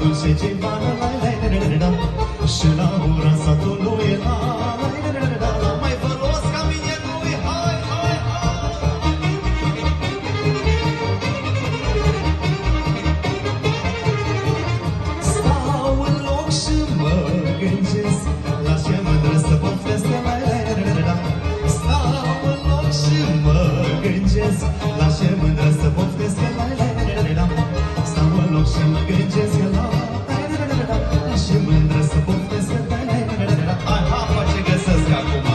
dulce ceva, și la ora satului era, mai văros ca mine nu-i, hai, hai, hai! Stau în loc și mă gândesc la ce mândră să poftesc, stau în loc și mă gândesc la ce mândră să poftesc, stau în loc și mă gândesc la și mândră să poftesc. Hai, hapa ce găsesc acum.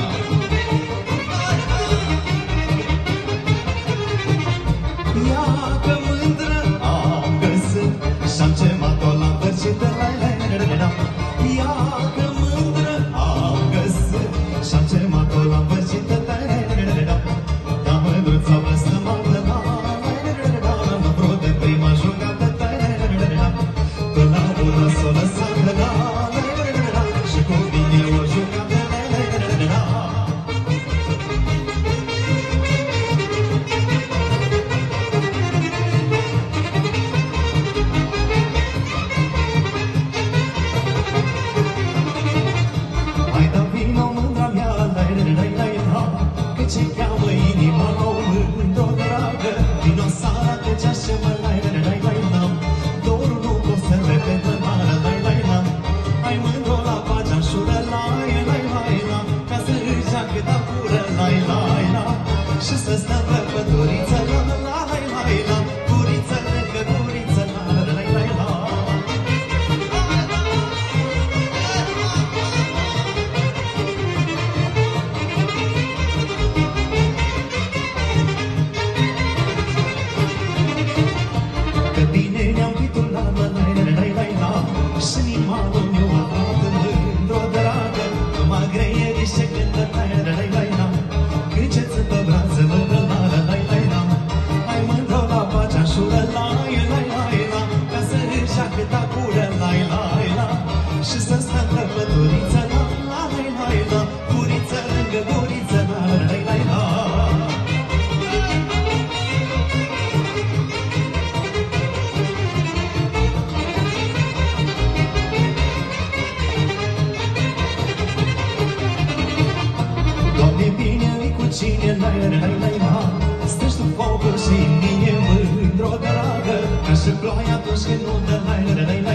Ia că mândră am găsit și-am cemat-o la împărțită. Ia că mândră am găsit și-am cemat-o la împărțită. Da, mândruța blăstămată, mă vrut de prima jucată. Până la urmă s-o lăsat, și cu mine o jucată. Hai da vino mândra mea, că ce cheamă inima o mândră dragă. Vino să arate ce așa mă dorul nu pot să repetă mare, hai mândro la pagea șură, ca să râgea cât apură, și să stăm pe păduriță, guriță lângă guriță, că bine ne-am pitulat, și animalul meu aflat într-o dragă, numai greieri și cântă, cât ce țin pe brațe, hai mândră la pacea șură, ca să râșea cât acură, și să stăm pe păduriță, guriță lângă guriță, Doamne, bine-i cu cine, stă-și sub focul și mie mândră dragă, ca și ploaia atunci când nu dă,